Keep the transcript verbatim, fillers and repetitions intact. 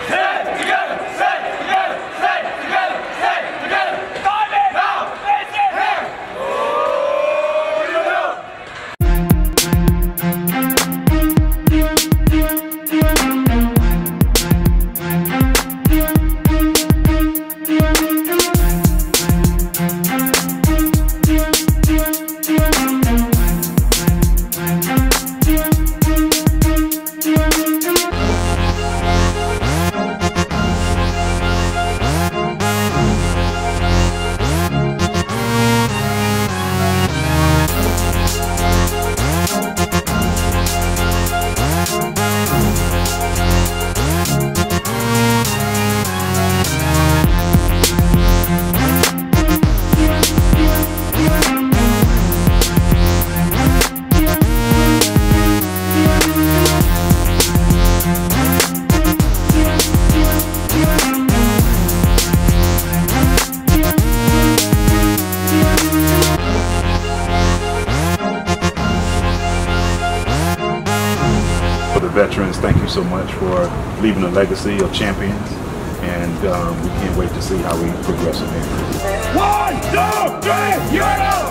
Veterans, thank you so much for leaving a legacy of champions, and um, we can't wait to see how we progress in here. One, two, three, you're out!